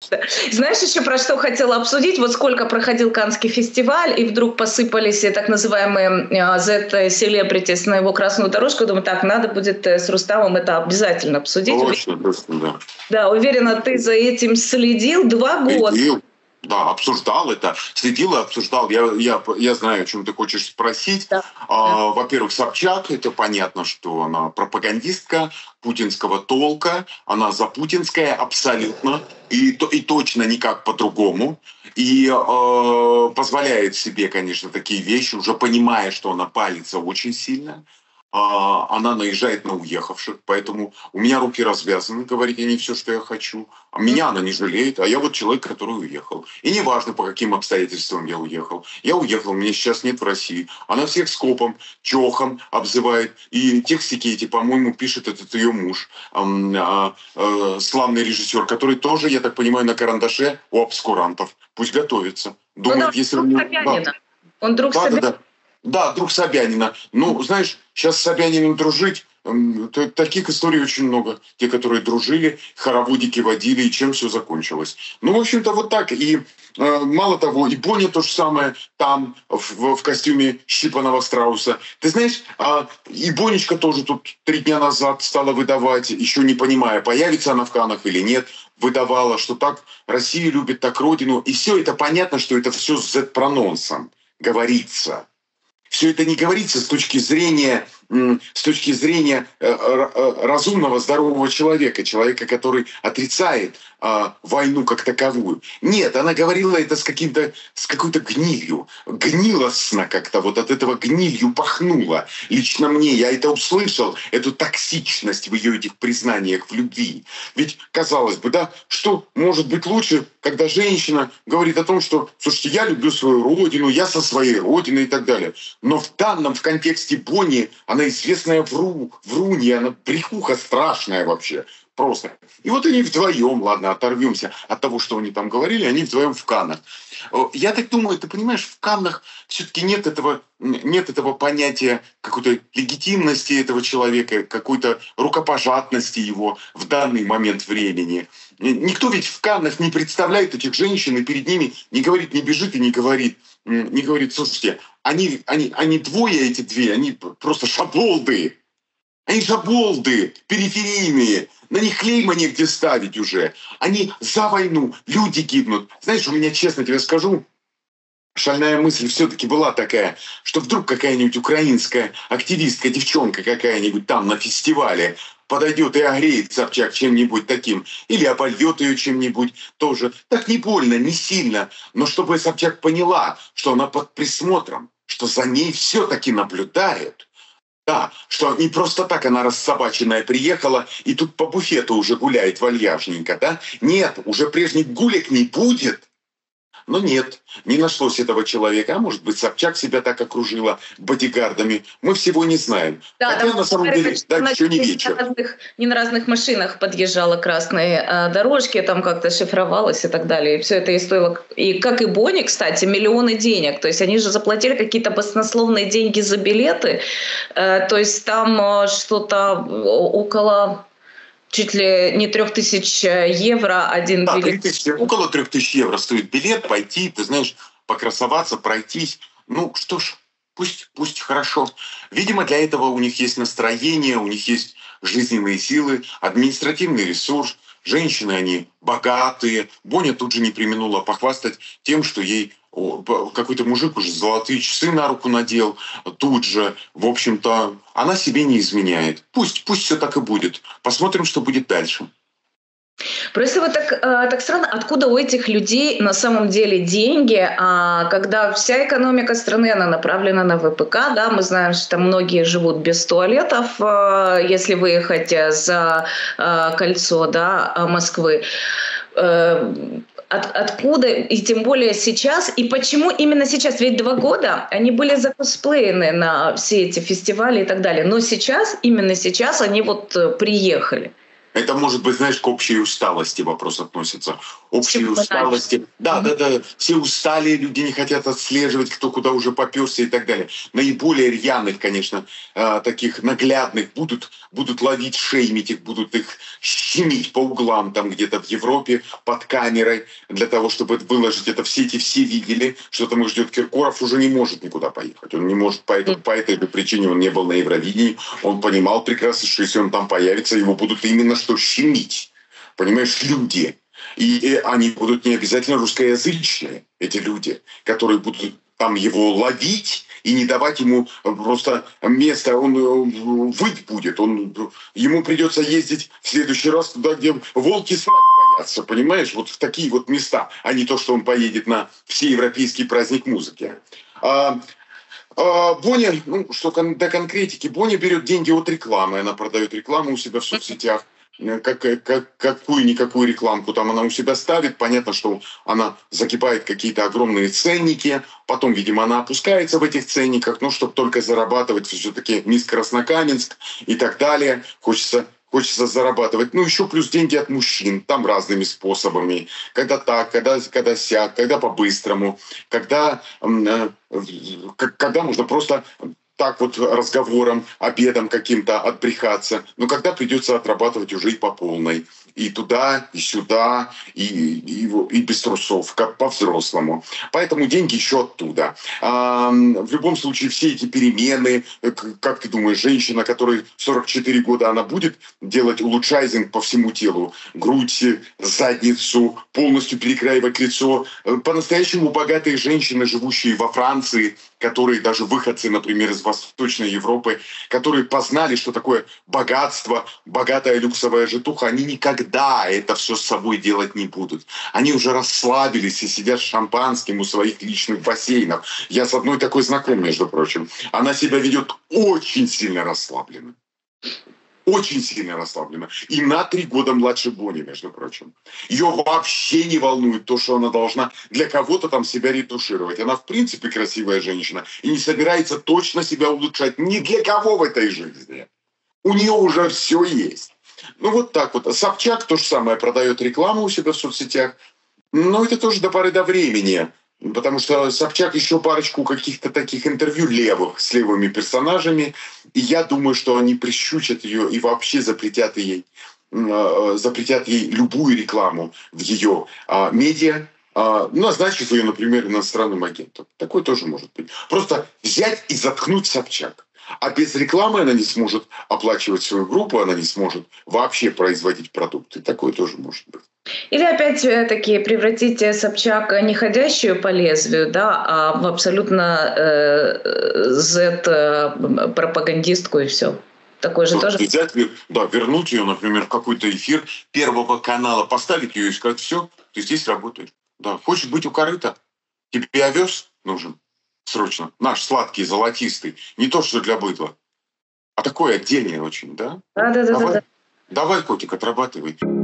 Да. Знаешь, еще про что хотела обсудить? Вот сколько проходил Каннский фестиваль, и вдруг посыпались так называемые Z-celebrities на его красную дорожку. Думаю, так, надо будет с Рустамом это обязательно обсудить. Точно, точно, да. Да, уверена, ты за этим следил 2 года. Следил, да, обсуждал это, следил и обсуждал. Я знаю, о чем ты хочешь спросить. Да. Во-первых, Собчак, это понятно, что она пропагандистка путинского толка, она запутинская абсолютно, и точно никак по-другому. И позволяет себе, конечно, такие вещи, уже понимая, что она палится очень сильно. Она наезжает на уехавших, поэтому у меня руки развязаны, говорить о ней все, что я хочу. А меня она не жалеет, а я вот человек, который уехал. И неважно, по каким обстоятельствам я уехал. Я уехал, меня сейчас нет в России. Она всех скопом, чохом обзывает. И текстики эти, по-моему, пишет этот ее муж, славный режиссер, который тоже, я так понимаю, на карандаше у обскурантов. Пусть готовится. Думает, если он... Он друг Собянина. Да, друг Собянина. Ну, знаешь, сейчас с Собяниным дружить, таких историй очень много. Те, которые дружили, хороводики водили, и чем все закончилось. Ну, в общем-то, вот так. И мало того, и Боня то же самое там, в костюме щипаного страуса. Ты знаешь, и Бонечка тоже тут 3 дня назад стала выдавать, еще не понимая, появится она в Каннах или нет, выдавала, что так Россию любит, так Родину. И все это понятно, что это все с Z-прононсом говорится. Все это не говорится с точки зрения разумного, здорового человека, который отрицает войну как таковую. Нет, она говорила это с какой-то гнилью. Гнилостно как-то, вот от этого гнилью пахнуло. Лично мне, я это услышал, эту токсичность в ее этих признаниях в любви. Ведь, казалось бы, да, что может быть лучше, когда женщина говорит о том, что, слушайте, я люблю свою родину, я со своей родиной и так далее. Но в контексте Бонни она известная врунья, она брехуха страшная вообще. Просто. И вот они вдвоем, ладно, оторвемся от того, что они там говорили, они вдвоем в Каннах. Я так думаю, ты понимаешь, в Каннах все-таки нет этого понятия какой-то легитимности этого человека, какой-то рукопожатности его в данный момент времени. Никто ведь в Каннах не представляет этих женщин и перед ними не говорит, не бежит и не говорит, слушайте, они двое, эти две, они просто шаболды. Они шаболды, периферийные. На них клейма негде ставить уже. Они за войну, люди гибнут. Знаешь, у меня, честно тебе скажу, шальная мысль все-таки была такая, что вдруг какая-нибудь украинская активистка, девчонка какая-нибудь там на фестивале подойдет и огреет Собчак чем-нибудь таким, или обольет ее чем-нибудь тоже. Так не больно, не сильно, но чтобы Собчак поняла, что она под присмотром, что за ней все-таки наблюдают. Да, что не просто так она рассобаченная приехала и тут по буфету уже гуляет вальяжненько, да? Нет, уже прежних гулек не будет. Но нет, не нашлось этого человека. А может быть, Собчак себя так окружила бодигардами. Мы всего не знаем. Да, хотя на самом деле, да, еще не вечер. Не на разных машинах подъезжала к красной дорожке, там как-то шифровалась и так далее. И все это и стоило, и как и Бонни, кстати, миллионы денег. То есть они же заплатили какие-то баснословные деньги за билеты. То есть там что-то около... Чуть ли не 3000 евро один билет. Около 3000 евро стоит билет, пойти, ты знаешь, покрасоваться, пройтись. Ну что ж, пусть хорошо. Видимо, для этого у них есть настроение, у них есть жизненные силы, административный ресурс. Женщины, они богатые. Боня тут же не преминула похвастать тем, что ей какой-то мужик уже золотые часы на руку надел. Тут же, в общем-то, она себе не изменяет. Пусть все так и будет. Посмотрим, что будет дальше. Просто вот так странно, откуда у этих людей на самом деле деньги, когда вся экономика страны, она направлена на ВПК, да, мы знаем, что многие живут без туалетов, если выехать за кольцо, да, Москвы. Откуда, и тем более сейчас, и почему именно сейчас? Ведь 2 года они были закосплеены на все эти фестивали и так далее, но сейчас, именно сейчас они вот приехали. Это может быть, знаешь, к общей усталости вопрос относится. Общей Типа, усталости. Да, да, да. Все устали, люди не хотят отслеживать, кто куда уже попёрся и так далее. Наиболее рьяных, конечно, таких наглядных будут ловить, шеймить их, будут их щемить по углам там где-то в Европе под камерой для того, чтобы выложить это в сети. Все видели, что там их ждет. Киркоров уже не может никуда поехать. Он не может по этой же причине, он не был на Евровидении. Он понимал прекрасно, что если он там появится, его будут именно что щемить. Понимаешь, люди. И они будут не обязательно русскоязычные, эти люди, которые будут там его ловить и не давать ему просто места. Он выть будет. Ему придется ездить в следующий раз туда, где волки срать боятся. Понимаешь? Вот в такие вот места, а не то, что он поедет на всеевропейский праздник музыки. Боня, что до конкретики, Боня берет деньги от рекламы, она продает рекламу у себя в соцсетях. Какую-никакую рекламку там она у себя ставит. Понятно, что она закипает какие-то огромные ценники. Потом, видимо, она опускается в этих ценниках, чтобы только зарабатывать. Все-таки мисс Краснокаменск и так далее. Хочется зарабатывать. Еще плюс деньги от мужчин. Там разными способами. Когда так, когда сяк, когда по-быстрому. Когда можно просто так вот разговором, обедом каким-то отбрехаться. Но когда придется отрабатывать уже и по полной. И туда, и сюда, и без трусов, как по-взрослому. Поэтому деньги еще оттуда. В любом случае, все эти перемены, как ты думаешь, женщина, которой 44 года, она будет делать улучшайзинг по всему телу? Грудь, задницу, полностью перекраивать лицо. По-настоящему богатые женщины, живущие во Франции, которые даже выходцы, например, из Восточной Европы, которые познали, что такое богатство, богатая люксовая житуха, они никогда это все с собой делать не будут. Они уже расслабились и сидят с шампанским у своих личных бассейнов. Я с одной такой знаком, между прочим. Она себя ведет очень сильно расслабленно. Очень сильно расслаблена. И на 3 года младше Бони, между прочим. Ее вообще не волнует то, что она должна для кого-то там себя ретушировать. Она в принципе красивая женщина и не собирается точно себя улучшать ни для кого в этой жизни. У нее уже все есть. Вот так вот. Собчак то же самое, продает рекламу у себя в соцсетях. Но это тоже до поры до времени. Потому что Собчак еще парочку каких-то таких интервью левых с левыми персонажами. И я думаю, что они прищучат ее и вообще запретят ей любую рекламу в ее медиа, назначив ее, например, иностранным агентом. Такое тоже может быть. Просто взять и заткнуть Собчак. А без рекламы она не сможет оплачивать свою группу, она не сможет вообще производить продукты. Такое тоже может быть. Или опять-таки превратить Собчак не ходящую по лезвию, да, а в абсолютно Z-пропагандистку и все. Такое же тоже. Взять, вернуть ее, например, в какой-то эфир Первого канала, поставить ее и сказать: все, ты здесь работаешь. Да, хочешь быть у корыта? Тебе овес нужен срочно. Наш сладкий, золотистый. Не то, что для быдла. А такой отдельный очень, да? Да. Давай, котик, отрабатывай.